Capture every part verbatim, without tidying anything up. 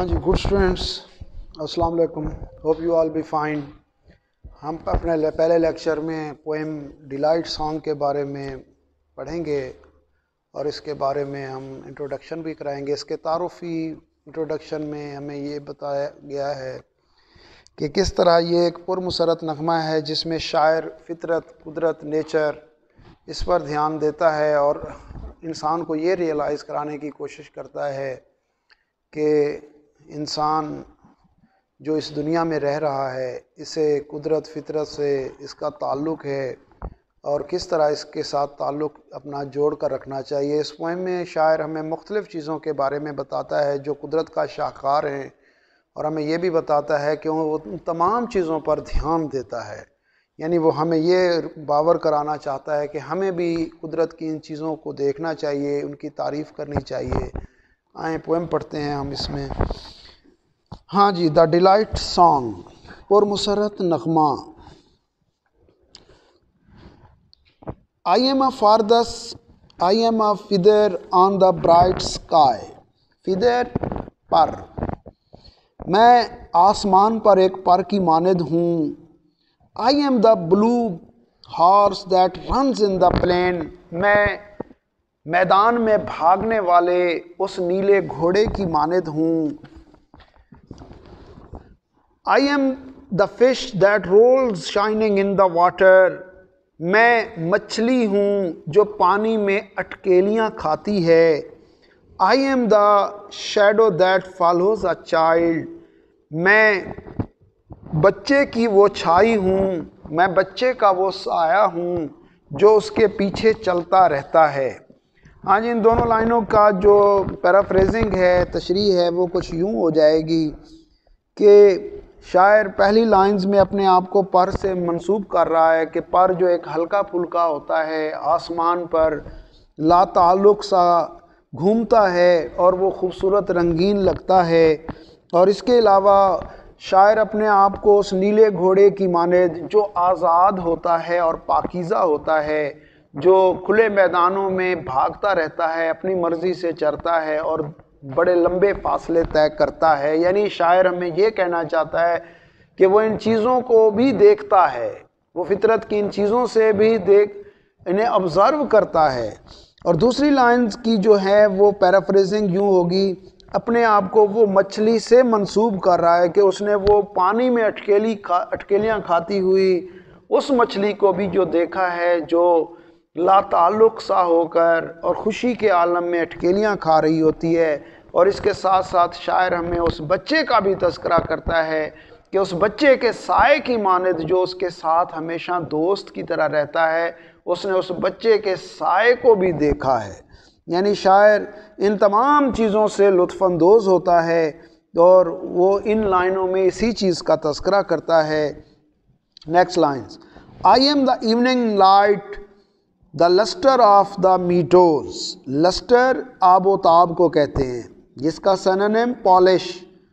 हाँ जी, good students, अस्सलाम वालेकुम। Hope you all be fine. हम अपने ले, पहले लेक्चर में पोएम डिलाइट सॉन्ग के बारे में पढ़ेंगे और इसके बारे में हम इंट्रोडक्शन भी कराएंगे। इसके तारुफ़ी इंट्रोडक्शन में हमें ये बताया गया है कि किस तरह ये एक पुरमसरत नग़मा है जिसमें शायर फितरत, कुदरत, नेचर इस पर ध्यान देता है और इंसान को ये रियलाइज़ कराने की कोशिश करता है कि इंसान जो इस दुनिया में रह रहा है इसे कुदरत, फितरत से इसका ताल्लुक़ है और किस तरह इसके साथ ताल्लुक़ अपना जोड़ कर रखना चाहिए। इस पोएम में शायर हमें मुख्तलिफ़ चीज़ों के बारे में बताता है जो कुदरत का शाहकार हैं और हमें यह भी बताता है कि वो उन तमाम चीज़ों पर ध्यान देता है। यानी वो हमें ये बावर कराना चाहता है कि हमें भी कुदरत की इन चीज़ों को देखना चाहिए, उनकी तारीफ़ करनी चाहिए। आए पोएम पढ़ते हैं हम इसमें। हाँ जी, द डिलाइट सॉन्ग, पुरमसरत नग़मा। I am a farthest, I am a feather on the bright sky. Feather पर, मैं आसमान पर एक पर की मानद हूँ। I am the blue horse that runs in the plain. मैं मैदान में भागने वाले उस नीले घोड़े की मानद हूँ। I am the fish that rolls shining in the water. मैं मछली हूँ जो पानी में अटकेलियाँ खाती है। I am the shadow that follows a child. मैं बच्चे की वो छाई हूँ, मैं बच्चे का वो साया हूँ जो उसके पीछे चलता रहता है। हाँ जी, इन दोनों लाइनों का जो पैराफ्रेजिंग है, तशरीह है, वो कुछ यूँ हो जाएगी कि शायर पहली लाइंस में अपने आप को पर से मंसूब कर रहा है कि पर जो एक हल्का फुल्का होता है, आसमान पर लाताल्लुक़ सा घूमता है और वो खूबसूरत रंगीन लगता है। और इसके अलावा शायर अपने आप को उस नीले घोड़े की मानद जो आज़ाद होता है और पाकीज़ा होता है, जो खुले मैदानों में भागता रहता है, अपनी मर्ज़ी से चरता है और बड़े लंबे फासले तय करता है। यानी शायर हमें ये कहना चाहता है कि वो इन चीज़ों को भी देखता है, वो फितरत की इन चीज़ों से भी देख इन्हें ऑब्ज़र्व करता है। और दूसरी लाइन्स की जो है वो पैराफ्रेजिंग यूँ होगी, अपने आप को वो मछली से मंसूब कर रहा है कि उसने वो पानी में अटकेली खा अटकेलियाँ खाती हुई उस मछली को भी जो देखा है, जो लाताल्लुक़ सा होकर और ख़ुशी के आलम में अटकेलियाँ खा रही होती है। और इसके साथ साथ शायर हमें उस बच्चे का भी तज़किरा करता है कि उस बच्चे के साए की मानद जो उसके साथ हमेशा दोस्त की तरह रहता है, उसने उस बच्चे के साए को भी देखा है। यानी शायर इन तमाम चीज़ों से लुत्फ़अंदोज़ होता है और वो इन लाइनों में इसी चीज़ का तज़किरा करता है। Next lines, I am the evening light the lustre of the meadows. Lustre आबो ताब को कहते हैं जिसका सिनोनिम पॉलिश।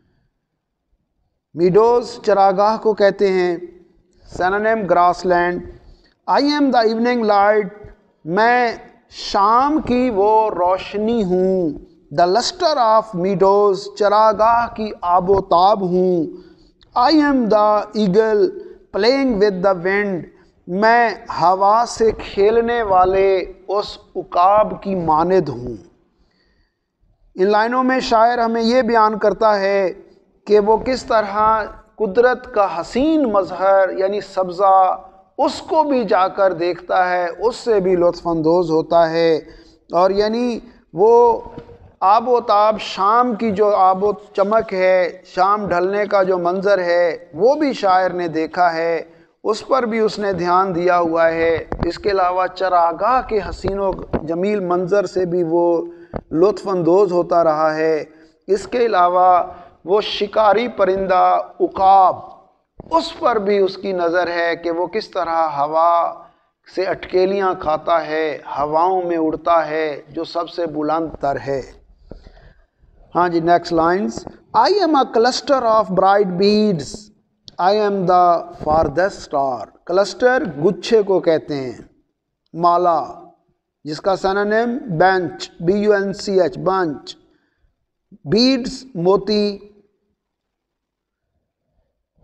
मीडोज़ चरागाह को कहते हैं, synonym grassland. I am the evening light, मैं शाम की वो रोशनी हूँ। द लस्टर ऑफ मीडोज़, चरागाह की आबो ताब हूँ। I am the eagle playing with the wind, मैं हवा से खेलने वाले उस उकाब की मानद हूँ। इन लाइनों में शायर हमें ये बयान करता है कि वो किस तरह कुदरत का हसीन मज़हर यानी सब्ज़ा उसको भी जाकर देखता है, उससे भी लुत्फ़अंदोज़ होता है। और यानी वो आबो ताब, शाम की जो आबो चमक है, शाम ढलने का जो मंज़र है, वो भी शायर ने देखा है, उस पर भी उसने ध्यान दिया हुआ है। इसके अलावा चरागाह के हसीनो जमील मंज़र से भी वो लुत्फ़अंदोज़ होता रहा है। इसके अलावा वो शिकारी परिंदा उकाब, उस पर भी उसकी नज़र है कि वो किस तरह हवा से अटकेलियाँ खाता है, हवाओं में उड़ता है, जो सबसे बुलंद तर है। हाँ जी, next lines, I am a cluster of bright beads. I am the farthest star. Cluster गुच्छे को कहते हैं, माला जिसका synonym bench, B U N C H, bunch. Beads मोती,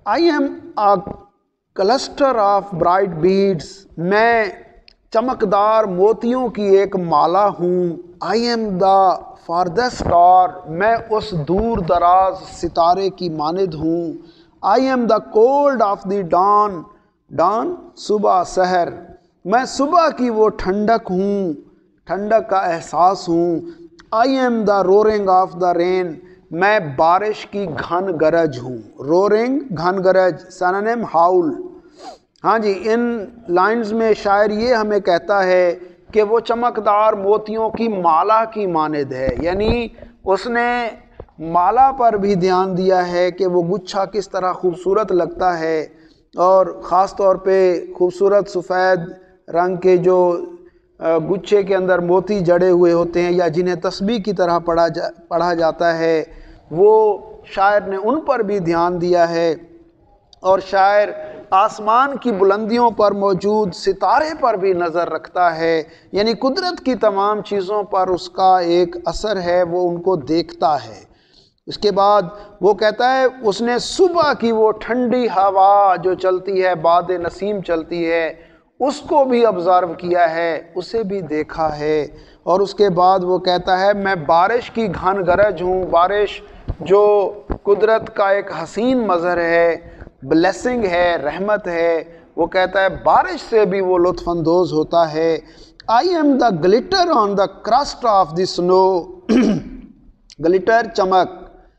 I am a cluster of bright beads, मैं चमकदार मोतियों की एक माला हूँ। I am the farthest star, मैं उस दूर दराज सितारे की मानिद हूँ। I am the cold of the don, don सुबह सहर, मैं सुबह की वो ठंडक हूँ, ठंडक का एहसास हूँ। I am the roaring of the rain, मैं बारिश की घन गरज हूँ। रोरिंग घन गरज, सिनोनिम हाउल। हाँ जी, इन लाइंस में शायर ये हमें कहता है कि वो चमकदार मोतियों की माला की मानिद है, यानी उसने माला पर भी ध्यान दिया है कि वो गुच्छा किस तरह खूबसूरत लगता है, और ख़ास तौर पे खूबसूरत सफ़ेद रंग के जो गुच्छे के अंदर मोती जड़े हुए होते हैं या जिन्हें तस्बीह की तरह पढ़ा जा पढ़ा जाता है, वो शायर ने उन पर भी ध्यान दिया है। और शायर आसमान की बुलंदियों पर मौजूद सितारे पर भी नज़र रखता है, यानी कुदरत की तमाम चीज़ों पर उसका एक असर है, वो उनको देखता है। उसके बाद वो कहता है उसने सुबह की वो ठंडी हवा जो चलती है, बाद नसीम चलती है, उसको भी ऑब्ज़र्व किया है, उसे भी देखा है। और उसके बाद वो कहता है मैं बारिश की घन गरज हूँ। बारिश जो कुदरत का एक हसीन मज़हर है, ब्लेसिंग है, रहमत है, वो कहता है बारिश से भी वो लुत्फ़ अंदोज़ होता है। I am the glitter on the crust of the snow, glitter चमक,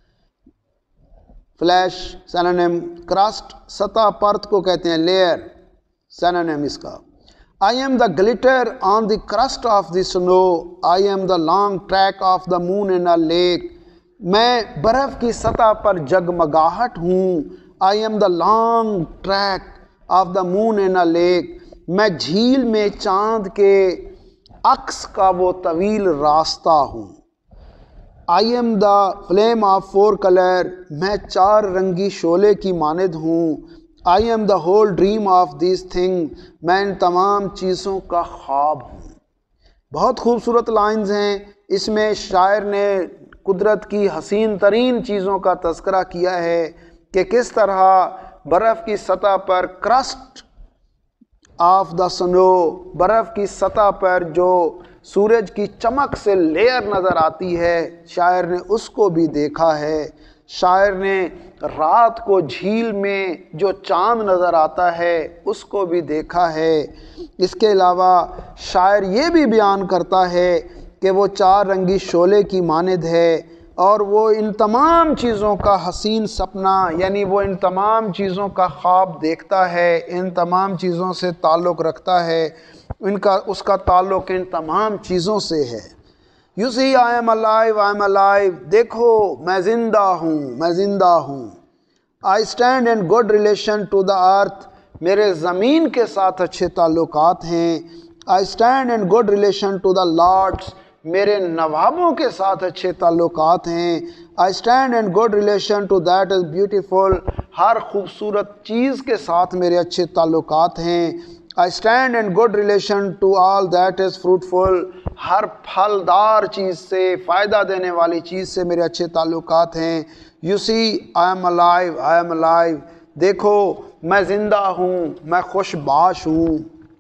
फ्लैश सिनोनिम, क्रस्ट सतह परत को कहते हैं, लेयर सिनोनिम इसका। I am the glitter on the crust of the snow, I am the long track of the moon in a lake, मैं बर्फ़ की सतह पर जगमगाहट हूँ। I am the long track of the moon in a lake, मैं झील में चांद के अक्स का वो तवील रास्ता हूँ। I am the flame of four colour, मैं चार रंगी शोले की मानिद हूँ। I am the whole dream of this thing, मैं इन तमाम चीज़ों का ख्वाब हूँ। बहुत खूबसूरत लाइंस हैं। इसमें शायर ने कुदरत की हसीन तरीन चीज़ों का तज़किरा किया है कि किस तरह बर्फ़ की सतह पर क्रस्ट ऑफ द स्नो, बर्फ़ की सतह पर जो सूरज की चमक से लेयर नज़र आती है, शायर ने उसको भी देखा है। शायर ने रात को झील में जो चांद नज़र आता है उसको भी देखा है। इसके अलावा शायर ये भी बयान करता है कि वो चार रंगी शोले की मानिद है, और वो इन तमाम चीज़ों का हसीन सपना, यानी वो इन तमाम चीज़ों का ख्वाब देखता है, इन तमाम चीज़ों से ताल्लुक़ रखता है, इनका उसका ताल्लुक़ इन तमाम चीज़ों से है। You see I am alive, I am alive, देखो मैं ज़िंदा हूँ, मैं ज़िंदा हूँ। I stand in good relation to the earth, मेरे ज़मीन के साथ अच्छे ताल्लुकात हैं। I stand in good relation to the lords, मेरे नवाबों के साथ अच्छे ताल्लुकात हैं। I stand in good relation to that is beautiful, हर खूबसूरत चीज़ के साथ मेरे अच्छे ताल्लुकात हैं। I stand in good relation to all that is fruitful, हर फलदार चीज़ से, फ़ायदा देने वाली चीज़ से मेरे अच्छे ताल्लुकात हैं। You see I am alive, I am alive, देखो मैं ज़िंदा हूँ, मैं खुशबाश हूँ।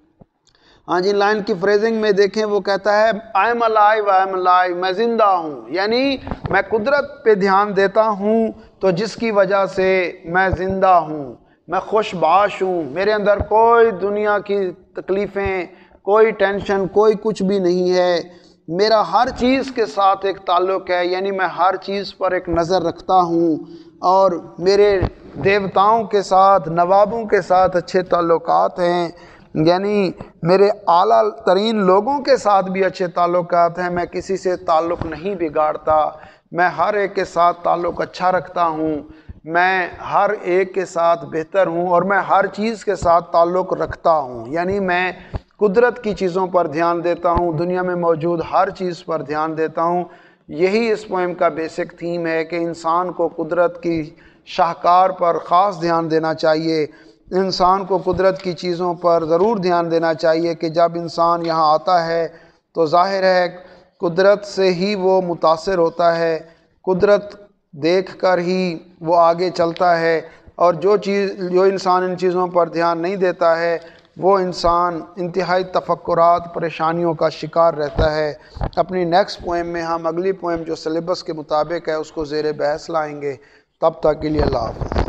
हाँ जी, लाइन की फ्रेजिंग में देखें, वो कहता है I am alive, I am alive, मैं ज़िंदा हूँ, यानी मैं कुदरत पे ध्यान देता हूँ तो जिसकी वजह से मैं ज़िंदा हूँ, मैं खुशबाश हूँ, मेरे अंदर कोई दुनिया की तकलीफ़ें, कोई टेंशन, कोई कुछ भी नहीं है। मेरा हर चीज़ के साथ एक ताल्लुक़ है, यानी मैं हर चीज़ पर एक नज़र रखता हूँ, और मेरे देवताओं के साथ, नवाबों के साथ अच्छे ताल्लुकात हैं, यानी मेरे आला तरीन लोगों के साथ भी अच्छे ताल्लुकात हैं। मैं किसी से ताल्लुक़ नहीं बिगाड़ता, मैं हर एक के साथ ताल्लुक़ अच्छा रखता हूँ, मैं हर एक के साथ बेहतर हूँ, और मैं हर चीज़ के साथ ताल्लुक़ रखता हूँ, यानी मैं कुदरत की चीज़ों पर ध्यान देता हूँ, दुनिया में मौजूद हर चीज़ पर ध्यान देता हूँ। यही इस पोएम का बेसिक थीम है कि इंसान को कुदरत की शाहकार पर ख़ास ध्यान देना चाहिए। इंसान को कुदरत की चीज़ों पर ज़रूर ध्यान देना चाहिए कि जब इंसान यहाँ आता है तो ज़ाहिर है कुदरत से ही वो मुतासिर होता है, कुदरत देख कर ही वो आगे चलता है। اور جو چیز جو انسان ان چیزوں پر دھیان نہیں دیتا ہے وہ انسان انتہائی تفکرات پریشانیوں کا شکار رہتا ہے۔ اپنی نیکسٹ پوئم میں ہم اگلی پوئم جو سلیبس کے مطابق ہے اس کو زیر بحث لائیں گے۔ تب تک کے لیے اللہ حافظ۔